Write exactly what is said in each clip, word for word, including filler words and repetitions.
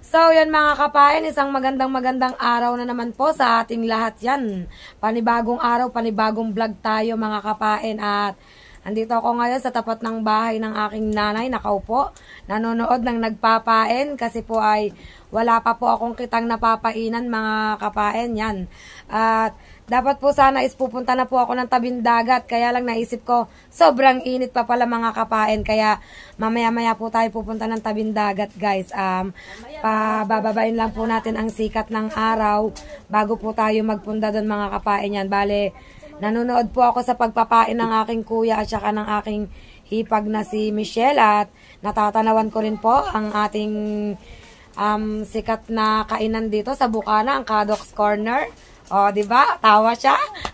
So, yan mga kapain, isang magandang magandang araw na naman po sa ating lahat yan. Panibagong araw, panibagong vlog tayo mga kapain. At andito ako ngayon sa tapat ng bahay ng aking nanay, nakaupo, nanonood ng nagpapain kasi po ay wala pa po akong kitang napapainan mga kapain yan. At dapat po sana is pupunta na po ako ng tabing dagat. Kaya lang naisip ko, sobrang init pa pala mga kapain. Kaya mamaya-maya po tayo pupunta ng tabing dagat guys. Um, pabababain lang po natin ang sikat ng araw bago po tayo magpunta doon mga kapain yan. Bale, nanonood po ako sa pagpapain ng aking kuya at saka ng aking hipag na si Michelle. At natatanawan ko rin po ang ating um, sikat na kainan dito sa Bukana, ang Kadok's Corner. O, oh, di ba? Tawa siya.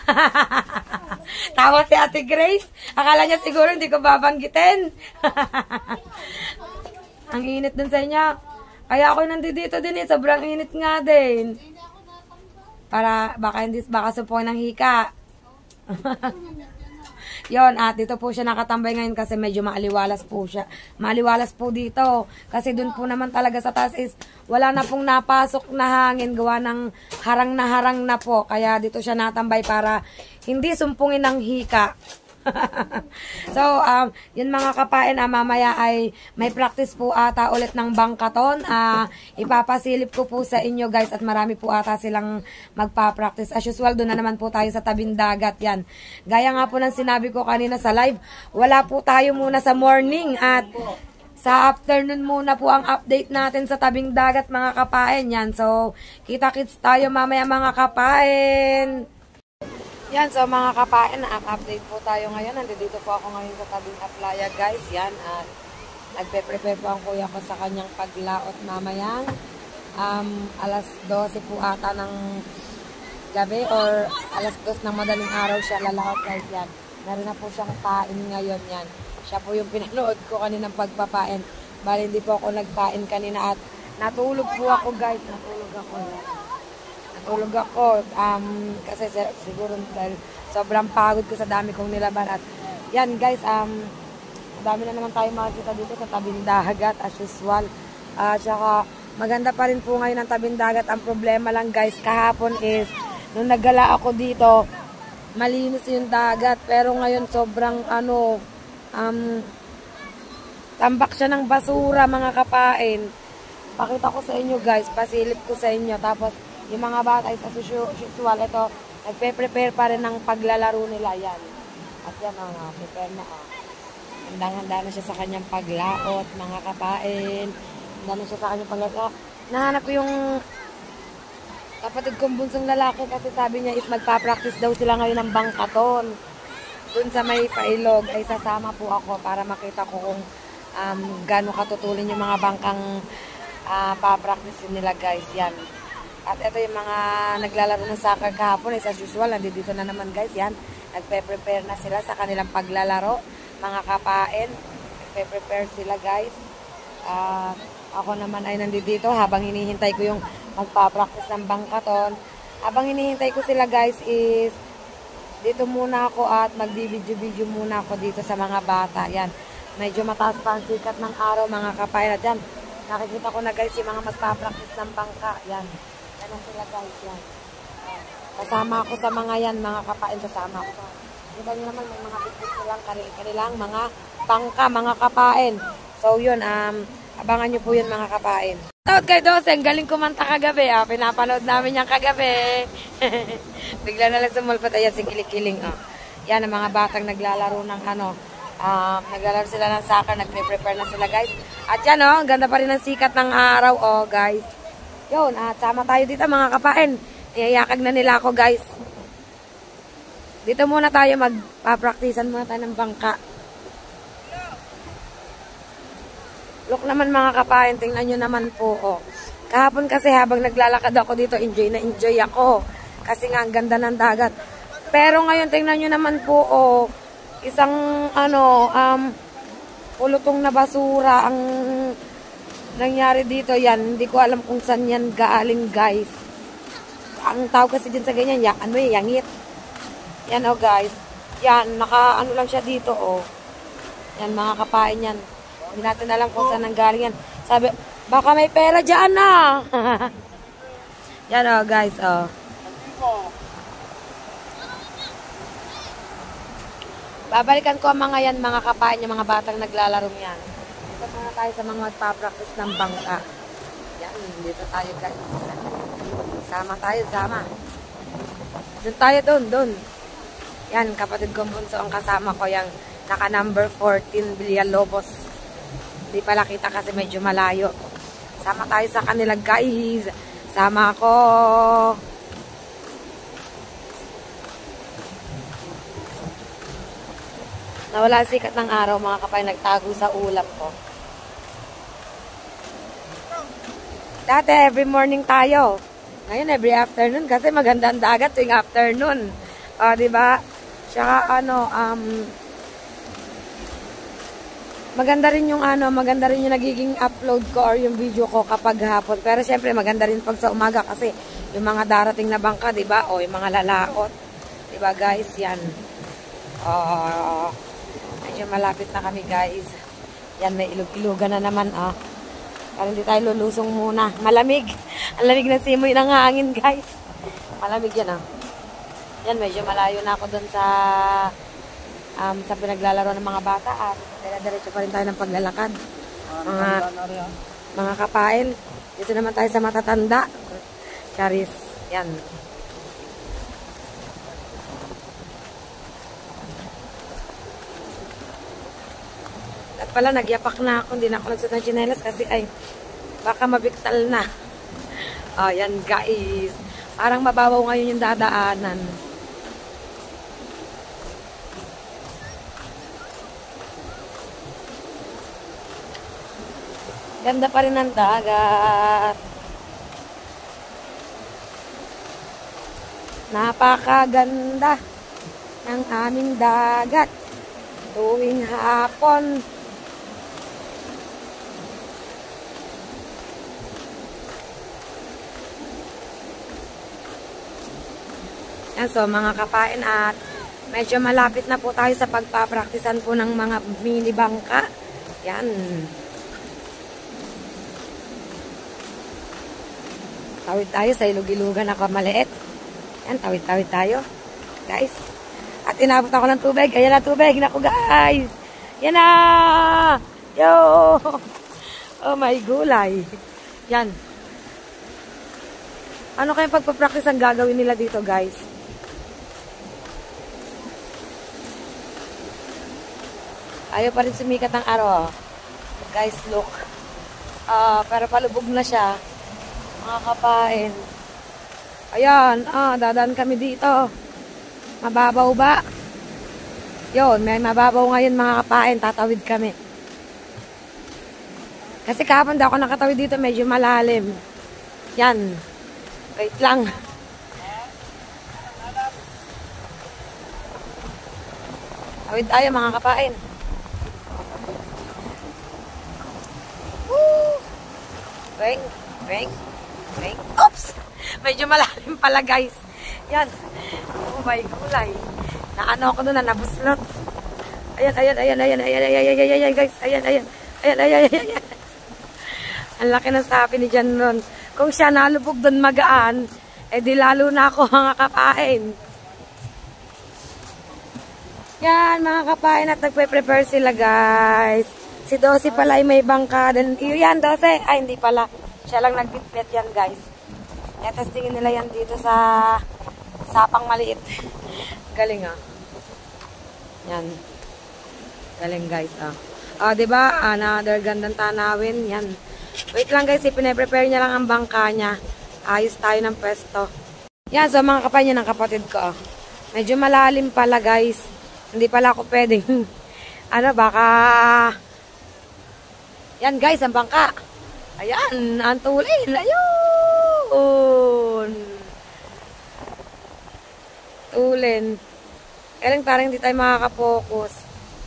Tawa si Ate Grace. Akala niya siguro hindi ko babanggitin. Ang init dun sa inyo. Kaya ako nandito din eh. Sobrang init nga din. Para, baka hindi, baka sumpong ng hika. Yon, at dito po siya nakatambay ngayon kasi medyo maaliwalas po siya. Maaliwalas po dito. Kasi dun po naman talaga sa taas is wala na pong napasok na hangin. Gawa ng harang na harang na po. Kaya dito siya natambay para hindi sumpungin ng hika. So, um, yun mga kapain, ah, mamaya ay may practice po ata ulit ng bangkaton. Ah, ipapasilip ko po sa inyo guys at marami po ata silang magpa-practice. As usual, doon na naman po tayo sa tabing dagat yan. Gaya nga po ng sinabi ko kanina sa live, wala po tayo muna sa morning at sa afternoon muna po ang update natin sa tabing dagat mga kapain yan. So, kita-kits tayo mamaya mga kapain. Yan, so mga kapain, na-update po tayo ngayon. Nandito po ako ngayon sa tabing aplaya guys. Yan, at nagpe-prepare po ang kuya ko sa kanyang paglaot mamayang um, alas dose po ata ng gabi or alas dos ng madaling araw siya lalaot guys. Yan, meron na po siyang pain ngayon yan. Siya po yung pinanood ko kaninang pagpapain. Bali hindi po ako nagpain kanina at natulog po ako guys. Natulog ako yan. Tulog ako, um, kasi siguro dahil sobrang pagod ko sa dami kong nilaban. At yan guys, um, dami na naman tayo makikita dito sa tabing dagat as usual. At uh, saka maganda pa rin po ngayon ang tabing dagat. Ang problema lang guys, kahapon is, nung naggala ako dito, malinis yung dagat. Pero ngayon sobrang ano, um, tambak siya ng basura mga kapain. Pakita ko sa inyo guys, pasilip ko sa inyo. Tapos, yung mga bata is as usual, ito, nagpe-prepare pa rin ng paglalaro nila yan. At yan, oh, prepare na, oh. Handang-handa na siya sa kanyang paglaot, mga kapain. Handa na siya sa kanyang paglaot. Nahanap ko yung kapatid kong bunsong lalaki kasi sabi niya is magpa-practice daw sila ngayon ng bangkaton. Dun sa may pailog ay sasama po ako para makita ko kung um, gano'ng katutulin yung mga bangkang uh, pa-practice nila guys. Yan. At ito yung mga naglalaro ng soccer kahapon. As usual, nandito na naman guys. Yan, nagpe-prepare na sila sa kanilang paglalaro. Mga kapain, nagpe-prepare sila guys. Uh, ako naman ay nandito habang hinihintay ko yung magpa-practice ng bangkaton. Habang hinihintay ko sila guys is dito muna ako at mag-video-video muna ako dito sa mga bata. Yan, medyo mataas pa ang sikat ng araw mga kapain. At yan, nakikita ko na guys yung mga magpa-practice ng bangka. Yan. Ano sila guys yan. Kasama ako sa mga yan, mga kapain, kasama ako. Diba nyo naman, may mga bitbit silang kanilang mga pangka, mga kapain. So yun, um, abangan nyo po yun mga kapain. Shoutout kay Doseng, galing kumanta kagabi. Ah. Pinapanood namin yan kagabi. Bigla na lang sumulpat, ayan, si Kiling-Kiling. Oh. Yan, ang mga batang naglalaro ng ano, um, naglalaro sila ng soccer, nagpe-prepare na sila guys. At yan oh, ganda pa rin ang sikat ng araw oh guys. Yun, at sama tayo dito mga kapain. Iyayakag na nila ako guys. Dito muna tayo, magpa-practicean muna tayo ng bangka. Look naman mga kapain, tingnan nyo naman po. Oh. Kahapon kasi habang naglalakad ako dito, enjoy na enjoy ako. Kasi nga ang ganda ng dagat. Pero ngayon, tingnan nyo naman po, oh, isang ano, um, pulutong na basura ang nangyari dito. Yan, hindi ko alam kung saan yan galing guys. Ang tawag kasi dyan sa ganyan, ya, ano eh, yangit. Yan oh guys. Yan, naka ano lang siya dito oh. Yan mga kapain yan. Hindi natin alam kung saan nanggaling yan. Sabi, Baka may pera dyan na. Yan o, guys, o. Babalikan ko ang mga yan, mga kapain, yung mga batang naglalaro yan. Dito muna tayo sa mga magpa-practice ng bangka. Yan, dito tayo guys. Sama tayo, sama. Doon tayo, doon, doon. Yan, kapatid kong bunso ang kasama ko, yung naka number fourteen, Villalobos. Hindi pala kita kasi medyo malayo. Sama tayo sa kanila guys. Sama ako. Nawala sikat ng araw, mga kapay, nagtago sa ulap ko. Dati, every morning tayo. Ngayon, every afternoon, kasi maganda ang dagat tuwing afternoon. O, uh, diba? Tsaka, ano, um, maganda rin yung, ano, maganda rin yung nagiging upload ko or yung video ko kapag hapon. Pero, syempre, maganda rin pag sa umaga kasi yung mga darating na bangka, diba? O, yung mga lalaot. Diba, guys? Yan. Oh, medyo malapit na kami, guys. Yan, may ilog-ilogan na naman, ah. Para hindi tayo lulusong muna. Malamig. Ang lamig na simoy ng hangin, guys. Malamig yan, ah. Yan, medyo malayo na ako dun sa um, sa pinaglalaro ng mga bata. At dire-diretso pa rin tayo ng paglalakad. Mga, mga kapain. Dito naman tayo sa matatanda. Charis. Yan. At pala, nagyapak na ako. Hindi na ako nagsuot ng tsinelas kasi ay baka mabiktal na. Oh, yan guys. Parang mababaw ngayon yung dadaanan. Ganda pa rin ng dagat. Napakaganda ng aming dagat tuwing hapon. Yan, so mga kapain, at medyo malapit na po tayo sa pagpapraktisan po ng mga mini bangka. Yan. Tawid tayo sa ilog-ilugan ako maliit. Yan, tawid-tawid tayo. Guys. At inabot ako ng tubig. Ayan na tubig. Naku guys. Yan na. Yo. Oh my gulay. Yan. Ano kayong pagpapractice ang gagawin nila dito guys? Ayaw pa rin sumikat ng araw. Guys, look. Uh, pero palubog na siya. Mga kapain. Ayan, ah, dadaan kami dito. Mababaw ba? Yun, may mababaw ngayon mga kapain. Tatawid kami. Kasi kahapon daw ako nakatawid dito, medyo malalim. Yan. Wait lang. Tawid tayo mga kapain. Woo! Weng, weng. Oops! Medyo malalim pala guys. Yan. Oh my gulay. Naano ako doon na nabuslot. Ayan, ayan, ayan, ayan, ayan, ayan, ayan, ayan, ayan, guys. Ayan, ayan. Ayan, ayan, ayan, ayan. Ang laki ng sabi ni Jan ron. Kung siya nalubog doon magaan, eh di lalo na ako mga kapain. Yan, mga kapain, at nagpe-prepare sila guys. Si Dosi pala ay may bangka. Then, yan, Dosi. Ay, hindi pala. Siya lang nagbitbit yan, guys. Netestingin nila yan dito sa sapang maliit. Galing, ah. Yan. Galing, guys, ah. Ah, diba? Another gandang tanawin. Yan. Wait lang, guys. Ipine-prepare niya lang ang bangka niya. Ayos tayo ng pwesto. Yan, so mga kapay niya ng kapatid ko, ah. Medyo malalim pala, guys. Hindi pala ako pwedeng. Ano, baka... Yan, guys, ang bangka. Ayan, ang tulin. Ayun. Tulin. Kailang parang hindi tayo makakapokus.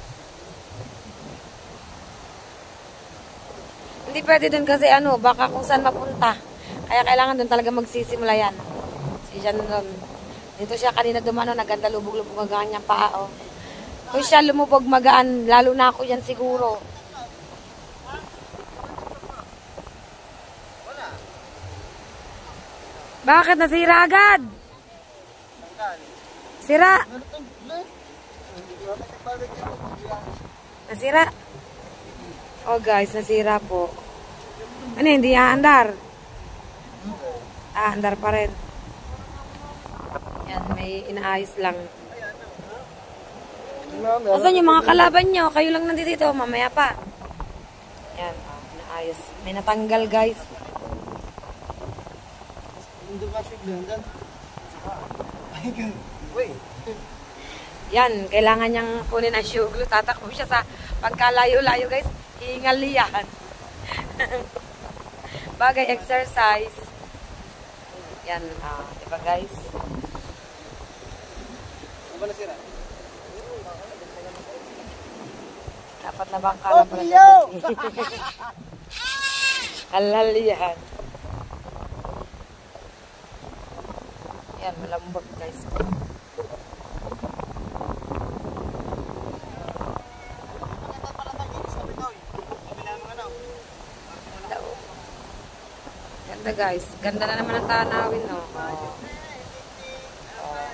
Hindi pwede dun kasi ano, baka kung saan mapunta. Kaya kailangan dun talaga magsisimula yan. Si Jan dun. Dito siya kanina dumano, naganda lubog-lubog ang kanyang paa. Oh. Kung siya lumubog magaan, lalo na ako yan siguro. Bakit nasira agad? Sira. Nasira. Oh guys, nasira po. Ano, hindi aandar? Aandar pa rin. Yan, may inaayos lang. Asan yung mga kalaban nyo? Kayo lang nandito dito, mamaya pa. Yan, oh, inaayos. May natanggal guys. Yan, kailangan niyang kunin ang suglo. Tatakbo siya sa pagkalayo-layo guys. Hingal yan. Bagay exercise. Yan, ah, diba guys? Ano ba nasira? Dapat na bang kala pala siya? Halal yan. Yan, malambot guys. Ganda guys. Ganda na naman ang tanawin, no? Oh. Oh.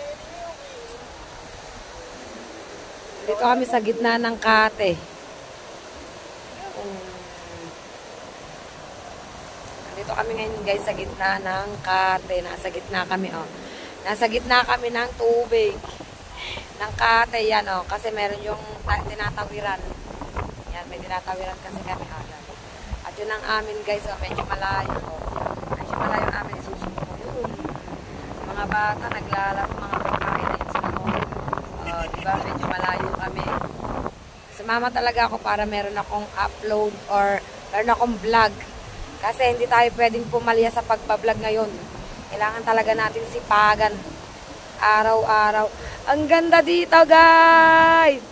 Dito kami sa gitna ng kate. Um, dito kami ngayon guys sa gitna ng kate. Nasa gitna kami, oh. Nasa gitna kami ng tubig. Ng kate, yan, oh. Kasi meron yung tinatawiran. Yan, may tinatawiran kasi kami, oh. Yan. At yun ang amin guys, oh, medyo malayo. Oh. Medyo malayo ang amin isusuko yun. Mga bata, naglalaro, mga pagkain na yun sa mga. Oh, diba? Medyo malayo kami. Sumama talaga ako para meron akong upload or meron akong vlog. Kasi hindi tayo pwedeng pumalya sa pagbablog ngayon. Kailangan talaga natin sipagan. Araw-araw. Ang ganda dito guys!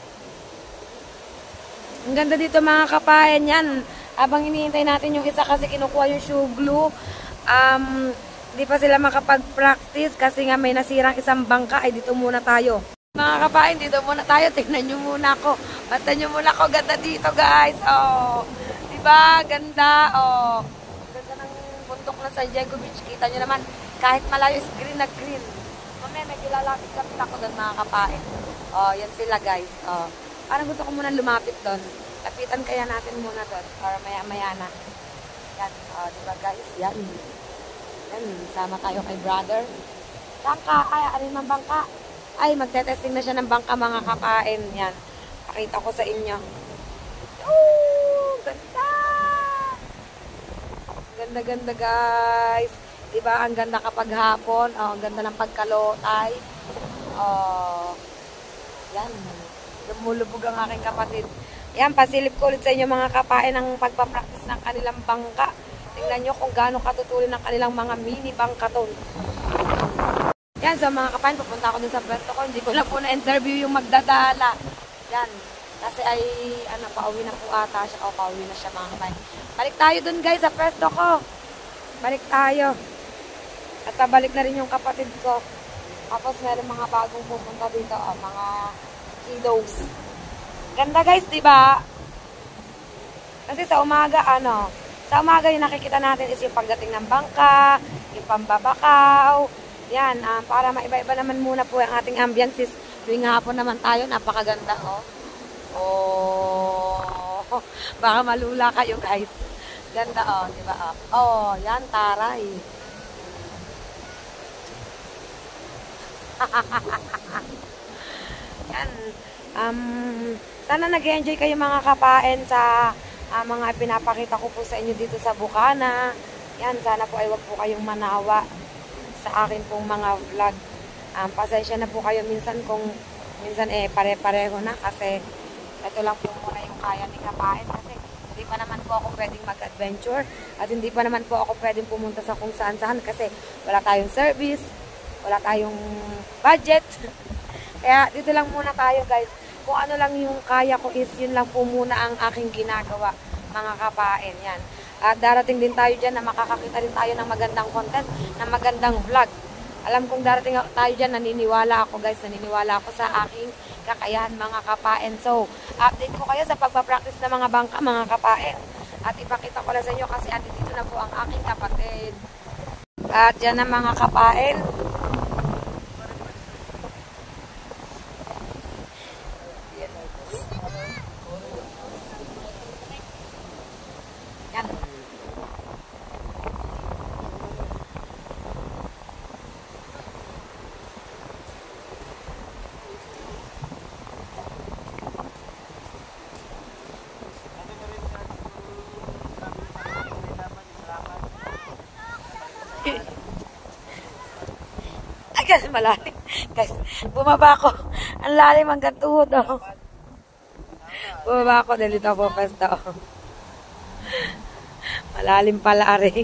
Ang ganda dito mga kapayan yan. Habang hinihintay natin yung isa kasi kinukuha yung shoe glue, um, hindi pa sila makapag-practice kasi nga may nasirang isang bangka. Ay, dito muna tayo. Mga kapain, dito muna tayo. Tingnan nyo muna ako. Basta nyo muna ako. Ganda dito, guys. Oh, diba? Ganda. Oh, ganda ng bundok ng San Diego Beach. Kita nyo naman, kahit malayo is green na green. Mamaya, medyo lalapit-lapit ako doon, mga kapain. Oh, yan sila, guys. Oh, parang gusto ko muna lumapit doon. Lapitan kaya natin muna doon para maya-maya na. Yan. O, diba guys? Yan. Yan. Sama tayo kay brother. Bangka. Ay, arin man bangka. Ay, magte-testing na siya ng bangka mga kapain. Yan. Pakita ko sa inyo. Oh, ganda! Ganda-ganda guys. Diba? Ang ganda kapag hapon. Oh, ang ganda ng pagkalotay. Oh. Yan. Lumulubog ang aking kapatid. Yan, pasilip ko ulit sa inyo mga kapain ng pagpapractice ng kanilang bangka. Tingnan nyo kung gaano katutulin ng kanilang mga mini bangkaton. Yan, so mga kapain, pupunta ako dun sa pwesto ko. Hindi ko na po na-interview yung magdadala. Yan, kasi ay, ano, pauwi na po ata siya. O, pauwi na siya mga kapain. Balik tayo dun guys sa pwesto ko. Balik tayo. At balik na rin yung kapatid ko. Tapos meron mga bagong pupunta dito. O, mga kiddos. Ganda guys, diba? Kasi sa umaga, ano, sa umaga yung nakikita natin is yung pagdating ng bangka, yung pambabakaw, yan, uh, para maiba-iba naman muna po ang ating ambiances. Tuwing hapon naman tayo, napakaganda, oh. Oh, baka malula kayo guys. Ganda, oh, diba? Oh, oh yan, taray. Yan, um, sana nag-enjoy kayo mga kapain sa uh, mga pinapakita ko po sa inyo dito sa Bukana. Yan, sana po ay wag po kayong manawa sa akin pong mga vlog. Um, pasensya na po kayo minsan kung minsan eh pare-pareho na kasi ito lang po muna yung kaya ni kapain kasi hindi pa naman po ako pwedeng mag-adventure at hindi pa naman po ako pwedeng pumunta sa kung saan-saan kasi wala tayong service, wala tayong budget. Kaya dito lang muna tayo guys. Kung ano lang yung kaya ko is yun lang po muna ang aking ginagawa mga kapain. Yan. At darating din tayo dyan na makakakita rin tayo ng magandang content, ng magandang vlog. Alam kong darating tayo dyan, naniniwala ako guys, naniniwala ako sa aking kakayahan mga kapain. So, update ko kayo sa pagpapractice ng mga bangka mga kapain. At ipakita ko lang sa inyo kasi andito na po ang aking kapatid. At yan ang mga kapain. Yan. Ay, kasi malalim. Guys, bumaba ako. Ang lalim hanggang tuhod, oh. Bumaba ako dahil dito ako pwesto. Malalim pala, rin.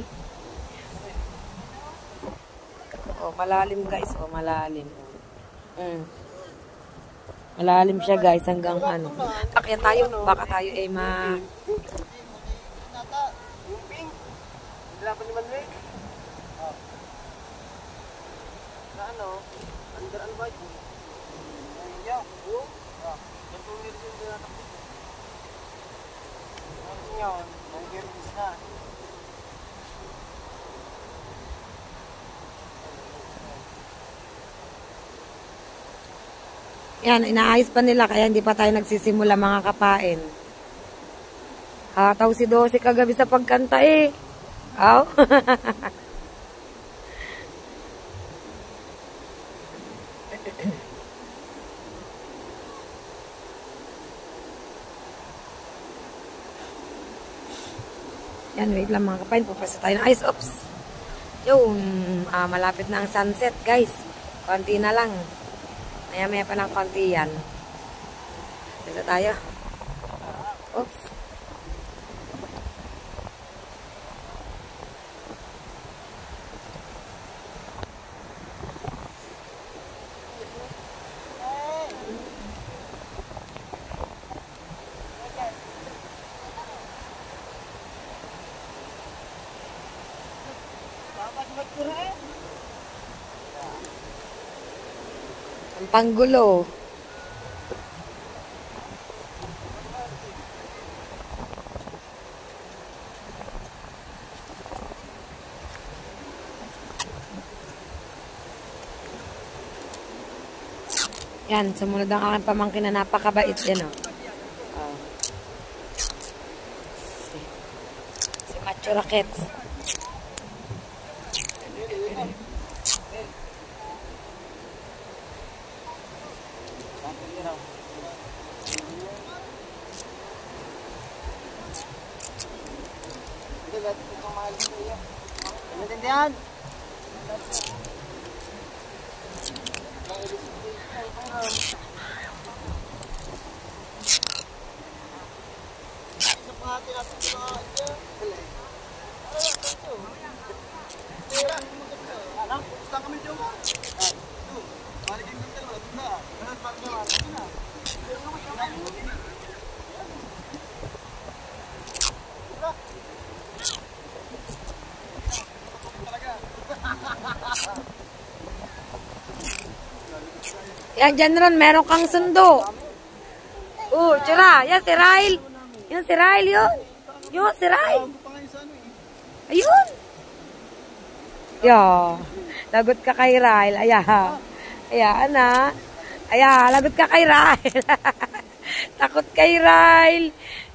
Oh, malalim, guys. Oh, malalim. Mm. Malalim siya, guys, hanggang ano. Akyan tayo. Baka tayo ay ma... Ano? Under and white. Yeah. Oh. Ah. Ganito yung meron yung tinatakbo. Ano yun? Nag-release na. Yan, inaayos pa nila kaya hindi pa tayo nagsisimula mga kapain. Hataw si Dosi kagabi sa pagkanta eh. Aw. Yan, wait lang mga kapain. Pupasa tayo ng ice. Oops. Yun, ah, malapit na ang sunset, guys. Konti na lang. Maya-maya pa ng konti yan. Dito tayo. Oops. Ang panggulo. Yan, sumunod ang aking pamangkin na napakabait yan, oh. Oh. Si, si Macho Rackets. Naintindihan? Yan, dyan ron, meron kang sundo. Oh, tira. Yan, si Ryle. Yan, si Ryle, yun. Yun, si Ryle. Ayun. Yan. Lagot ka kay Ryle. Ayan. Ayan, na. Ayan, lagot ka kay Ryle. Takot kay Ryle.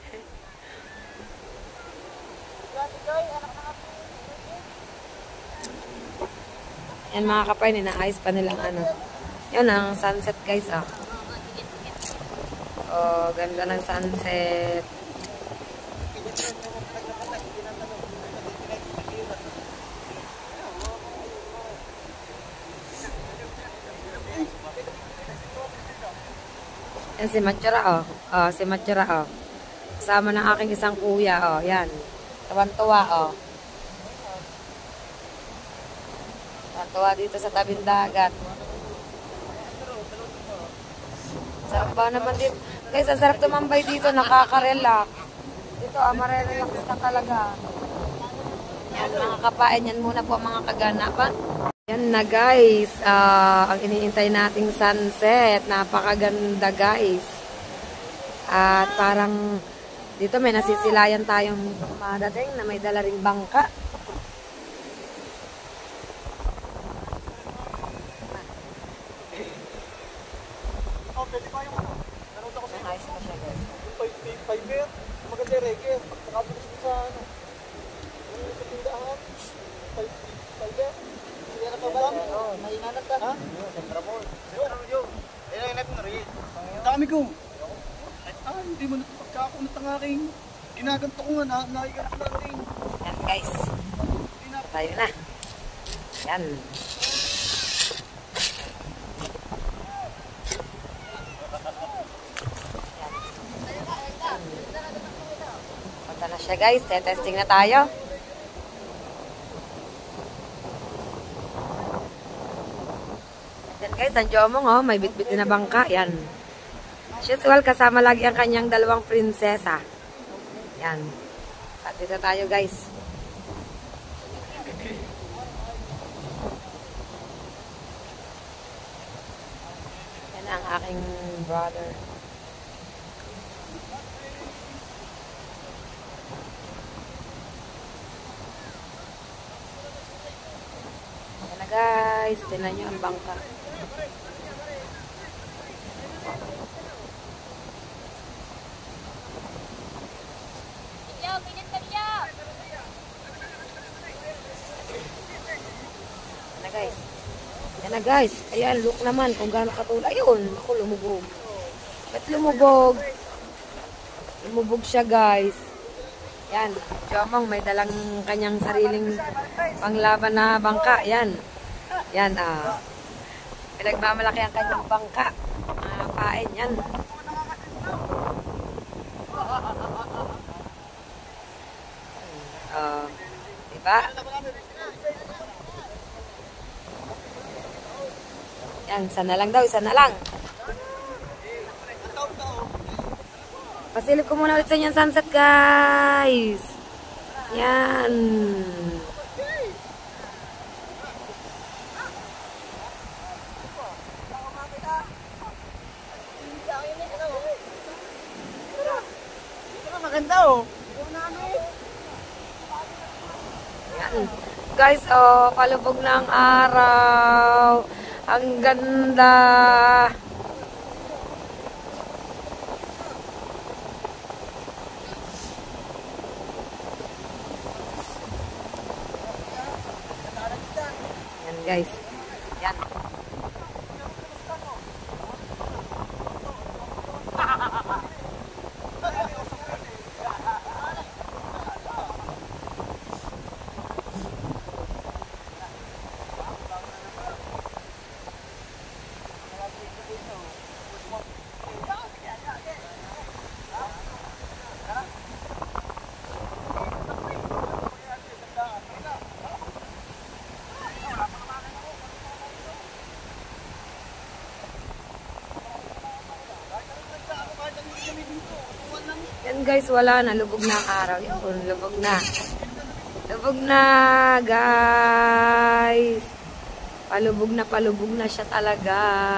Yan, mga kapay, ninaayos pa nilang ano. Yan ang sunset, guys, ah. Oh, ganda ng sunset. Yan si Matchura, oh. Oh, si Matchura, oh. Kasama ng aking isang kuya, oh. Yan. Tawan-tuwa, oh. Tawan-tuwa dito sa tabing dagat. Sarap ba naman dito? Guys, ang sarap tumambay dito. Nakaka-relax. Dito, ah, marerelax ka talaga. Yan, mga kapain. Yan muna po mga kaganapan. Yan na, guys. Uh, ang iniintay nating sunset. Napakaganda, guys. At parang dito may nasisilayan tayong madating na may dala ring bangka. Pwede pa yung ano. Nanood ako sa Ang ayos pa siya guys. yung fiber. Maganda yung reggae. Pag nakatulis mo sa ano. Yung sa tindahan. Fiber. Hindi na pa ba? Oo, nainanap ka. Ha? Central Mall. Central yun. Ayun, ayun natin na rin. Ang dami ko. Ah, hindi mo napagkakunat ang aking ginaganto ko nga. Naiganto na rin. Yan guys. Tayo na. Yan. Punta na siya guys. Testing na tayo. Yan guys, ang Jomong oh. May bitbit na bangka. Yan. As usual, kasama lagi ang kanyang dalawang prinsesa. Yan. At dito tayo guys. Yan ang aking brother. Yan na guys. Tingnan nyo ang bangka. Yan na guys. Yan na guys. Ayan, look naman kung gaano katulad. Ayun, ako lumubog. Ba't lumubog? Lumubog siya guys. Yan, Jomong may dalang kanyang sariling panglaban na bangka. Yan. Yan, ah. Pinagmamalaki ang kanyang bangka. Ah, pain, yan. Ah, diba? Yan, isa na lang daw, isa na lang. Pasilip ko muna ulit sa inyong sunset, guys. Yan. Maganda oh. Yan. Guys, oh, palubog ng araw. Ang ganda. Yan guys. Yan. Yan guys, wala na. Lubog na ang araw. Yun, lubog na. Lubog na, guys. Palubog na, palubog na siya talaga.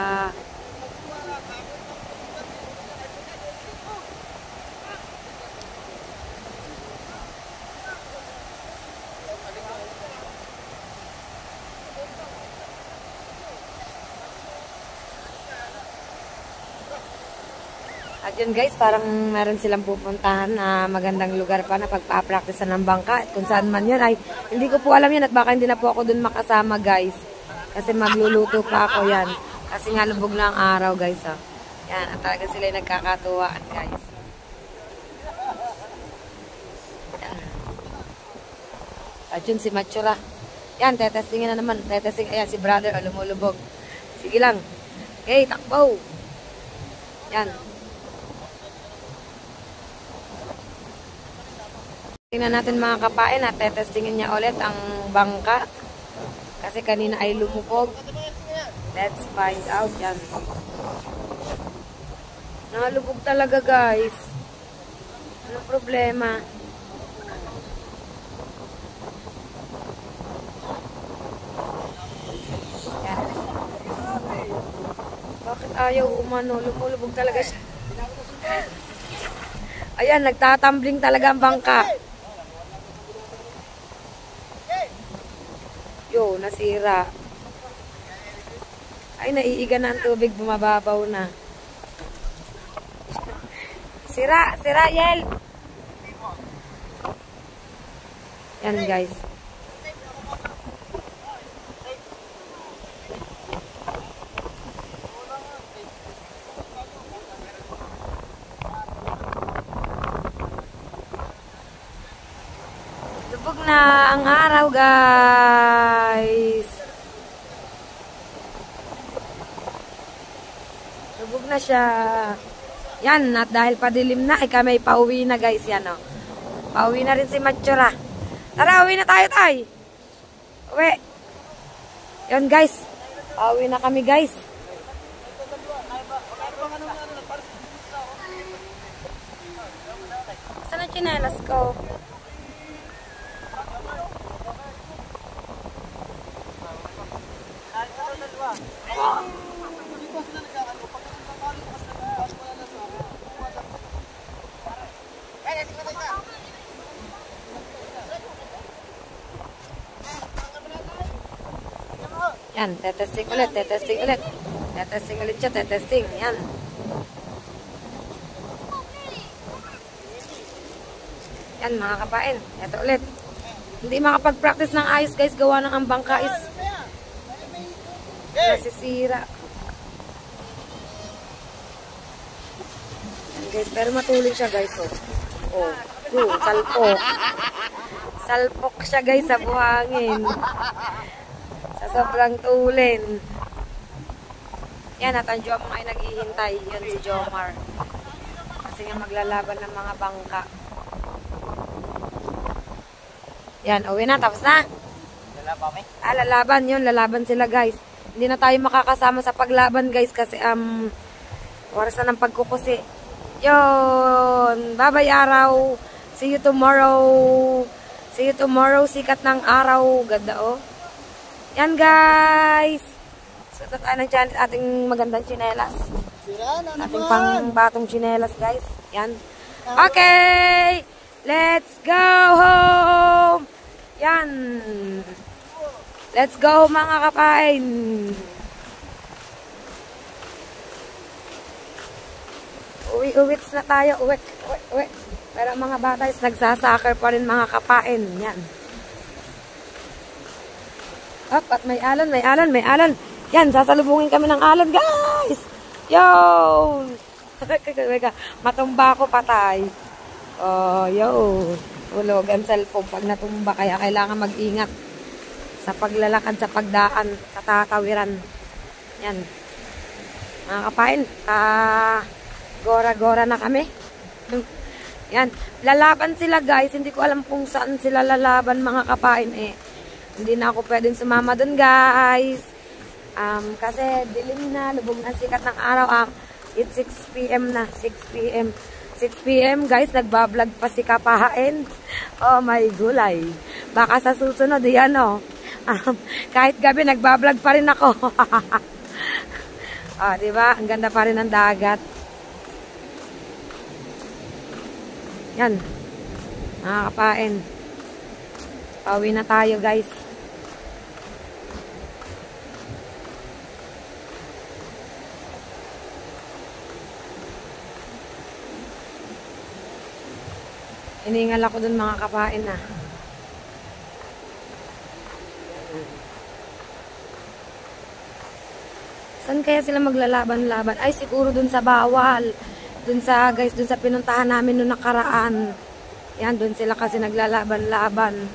At yun guys, parang meron silang pupuntahan na magandang lugar pa na pagpa-practice ng bangka. At kung saan man yun ay, hindi ko po alam yun at baka hindi na po ako dun makasama guys. Kasi magluluto pa ako yan. Kasi nga lubog na ang araw guys. Oh. Yan, at talaga sila yung nagkakatuwaan guys. Yan. At yun si Machura. Yan, tetestingin na naman. Tetesting, ayan si brother, oh, lumulubog. Sige lang. Okay, takbo. Yan. Tingnan natin mga kapain at tetestingin niya ulit ang bangka. Kasi kanina ay lumubog. Let's find out yan. Nalubog talaga guys. Ano problema? Yan. Bakit ayaw umano? Lumulubog talaga siya. Ayan, nagtatambling talaga ang bangka. Yo, nasira. Ay, naiiga na ang tubig, bumababaw na. Sira, sira, Yel. Yan, guys. Lubog na ang araw, guys. Lubog na siya. Yan, at dahil padilim na, ay kami pauwi na, guys. Yan, o. Pauwi na rin si Matsura. Tara, uwi na tayo, tay. Uwi. Yan, guys. Pauwi na kami, guys. Saan ang tsinelas ko? Yan, tetesting ulit, tetesting ulit. Tetesting ulit siya, tetesting. Yan. Yan, mga kapain. Ito ulit. Hindi makapag-practice ng ayos, guys. Gawa ng ang bangka is nasisira. Yan, guys. Pero matuloy siya, guys. Oh, oh. Oh, salpok. Salpok siya, guys, sa buhangin. Sa sobrang tulin. Yan, at ang Jomar ay naghihintay. Yan si Jomar. Kasi nga maglalaban ng mga bangka. Yan, uwi na. Tapos na. Lalaban, eh? Ah, lalaban yun. Lalaban sila, guys. Hindi na tayo makakasama sa paglaban, guys. Kasi, um, oras na ng pagkukusi. Yun. Bye-bye, araw. See you tomorrow. See you tomorrow. Sikat ng araw. Ganda, oh. Yan, guys. Suot tayo ng ating magandang tsinelas. Ating pang batong tsinelas, guys. Yan. Okay. Let's go home. Yan. Let's go, mga kapain. Uwi-uwits na tayo. Uwi, uwi, uwi. Pero mga bata is nagsasoccer pa rin, mga kapain. Yan. Up, at may alon, may alon, may alon. Yan, sasalubungin kami ng alon, guys. Yun. Matumba ako, patay. Oh, yun. Ulog ang cellphone pag natumba. Kaya kailangan mag-ingat sa paglalakad, sa pagdaan, sa tatawiran. Yan. Mga kapain, ah, gora-gora na kami. Yan. Lalaban sila, guys. Hindi ko alam kung saan sila lalaban, mga kapain, eh. Hindi na ako pwedeng sumama dun, guys. Um, kasi dilim na, lubog na sikat ng araw. Um, it's six p m na. six p m six p m, guys. Nagbablog pa si Kapain. Oh my gulay. Baka sa susunod, yan, oh. Um, kahit gabi, nagbablog pa rin ako. Oh, diba? Ang ganda pa rin ng dagat. Yan. Mga Kapain. Pauwi na tayo, guys. Iningal ako dun, mga kapain, ah. Saan kaya sila maglalaban-laban? Ay, siguro dun sa bawal. Dun sa, guys, dun sa pinuntahan namin nung nakaraan. Yan, dun sila kasi naglalaban-laban.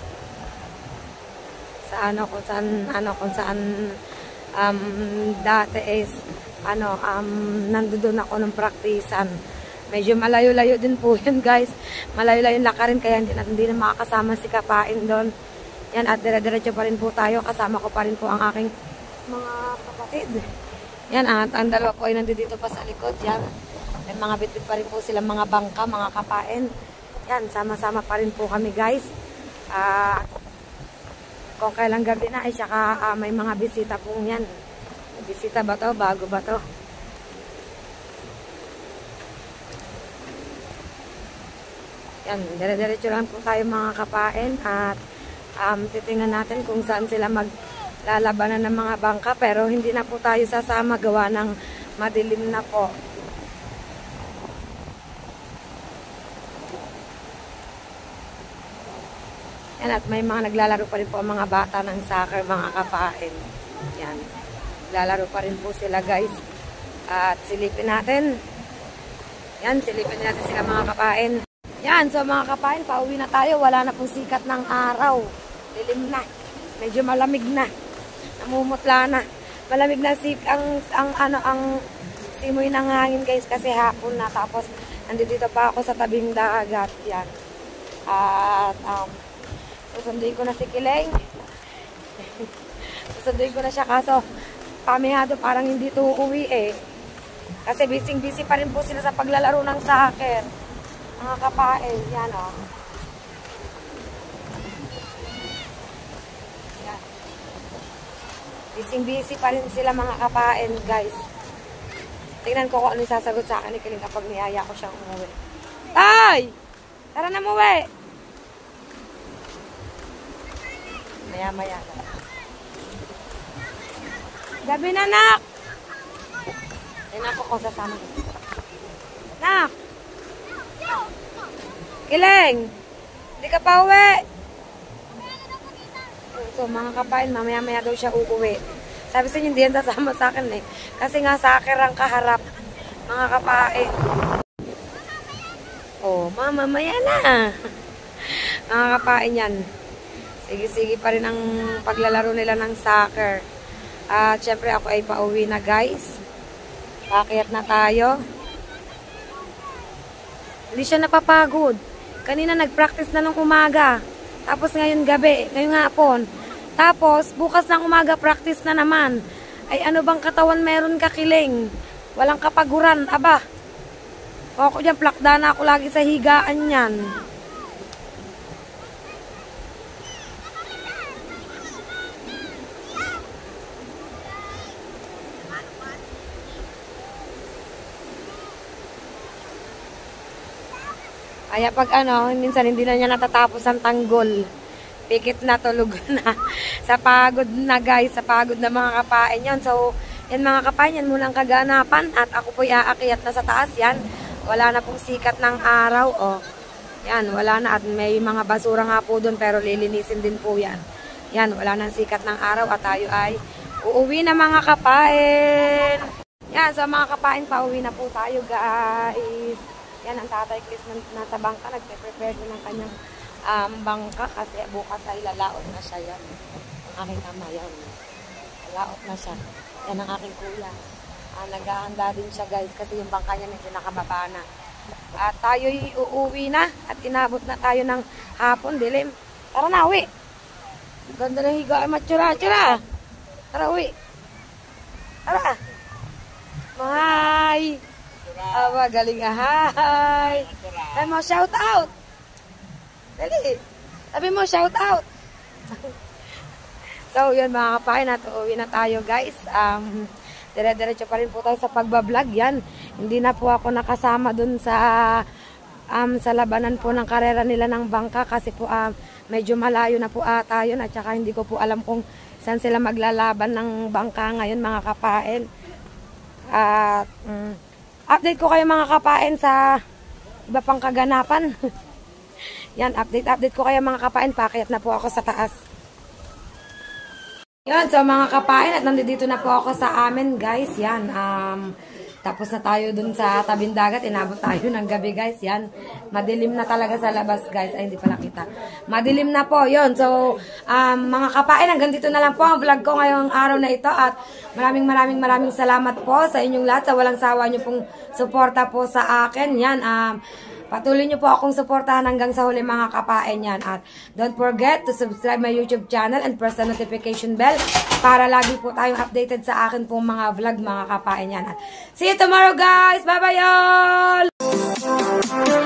Sa ano, kung saan, ano, kung saan, um, dati is, ano, um, nandoon ako ng praktisan. Medyo malayo-layo din po yun, guys. Malayo-layo yung lakarin, kaya hindi na, hindi na makakasama si Kapain doon. Yan, at dire-diretso pa rin po tayo. Kasama ko pa rin po ang aking mga kapatid. Yan, at ang dalawa po ay nandito pa sa likod. Yan, may mga bitbit pa rin po silang mga bangka, mga Kapain. Yan, sama-sama pa rin po kami, guys. Ah, uh, kung kailang gabi na, ay saka uh, may mga bisita po yan. Bisita ba to? Bago ba to? Yan, dire-diretso lang po tayo, mga Kapain, at um, titingnan natin kung saan sila maglalabanan ng mga bangka, pero hindi na po tayo sasama, gawa ng madilim na po. Yan, at may mga naglalaro pa rin po ang mga bata ng soccer, mga kapain. Yan. Naglalaro pa rin po sila, guys. At silipin natin. Yan, silipin natin sila, mga kapain. Yan, so mga kapain, pauwi na tayo. Wala na pong sikat ng araw. Lilim na. Medyo malamig na. Namumutla na. Malamig na sik ang, ang, ano, ang simoy ng hangin, guys, kasi hapon na. Tapos, nandito pa ako sa tabing dagat. Yan. At, um, susunduin ko na si Kileng. Susunduin ko na siya, kaso, pamihado parang hindi to uuwi eh. Kasi busy-busy pa rin po sila sa paglalaro ng soccer. Mga kapain, yan o. Oh. Yan. Busy-busy pa rin sila, mga kapain, guys. Tingnan ko kung ano yung sasagot sa akin ni Kiling kapag niyaya ko siyang umuwi. Tay! Tara na umuwi! Maya-maya. Gabi na, nak! Tingnan ko kung sasama ko. Nak! Kiling! Hindi ka pa uwi! So, mga kapain, mamaya-maya daw siya uuwi. Sabi sa inyo, hindi yan sasama sa akin eh. Kasi nga soccer ang kaharap. Mga kapain. Oh, mamamaya na. Mga kapain yan. Sige-sige pa rin ang paglalaro nila ng soccer. At uh, syempre ako ay pauwi na, guys. Pakyat na tayo. Hindi siya napapagod. Kanina nag-practice na nung umaga. Tapos ngayon gabi, ngayong hapon. Tapos bukas ng umaga practice na naman. Ay ano bang katawan meron ka, Kiling? Walang kapaguran, aba. O ako dyan, plakda na ako lagi sa higaan yan. Kaya pag ano, minsan hindi na niya natatapos ang tanggol. Pikit na, tulog na. Sa pagod na, guys. Sa pagod na mga kapain yan. So, yan mga kapain, yan munang kaganapan. At ako po'y aakyat na sa taas. Yan. Wala na pong sikat ng araw. Oh. Yan, wala na. At may mga basura nga po doon. Pero lilinisin din po yan. Yan, wala na sikat ng araw. At tayo ay uuwi na mga kapain. Yan, so mga kapain, pauwi na po tayo, guys. Yan, ang tatay Chris na nasa bangka. Nagpe-prepare din ng kanyang um, bangka kasi bukas ay lalaot na siya. Yan. Ang aking ama yan. Lalaot na siya. Yan ang aking kuya. Ah, naghahanda din siya, guys, kasi yung bangka niya medyo nakababa na. At tayo'y uuwi na at inabot na tayo ng hapon, dilim. Tara na, uwi. Ganda ng higa ay matsura-tsura. Tara, uwi. Tara. Mahay. Aba, galing ahay. Sabi mo, shout out. Dali. Sabi mo, shout out. So, yun mga kapain, at uuwi na tayo, guys. Um, dire-diretso pa rin po tayo sa pagbablog. Yan. Hindi na po ako nakasama dun sa um, sa labanan po ng karera nila ng bangka kasi po um, medyo malayo na po ata yun at saka hindi ko po alam kung saan sila maglalaban ng bangka ngayon, mga kapain. At uh, um, update ko kayo mga kapain sa iba pang kaganapan. Yan, update, update ko kayo mga kapain. Pakyat na po ako sa taas. Yan, so mga kapain, at nandito na po ako sa amin, guys. Yan, um, tapos na tayo dun sa tabing dagat. Inabot tayo ng gabi, guys. Yan, madilim na talaga sa labas, guys. Ay, hindi pala kita. Madilim na po, yun. So, um, mga kapain, hanggang dito na lang po ang vlog ko ngayong araw na ito. At maraming maraming maraming salamat po sa inyong lahat. Sa walang sawa nyo pong suporta po sa akin. Yan, um, patuloy nyo po akong suportahan hanggang sa huli mga kapain yan. At don't forget to subscribe my YouTube channel and press the notification bell para lagi po tayong updated sa akin pong mga vlog mga kapain yan. At see you tomorrow, guys! Bye-bye all!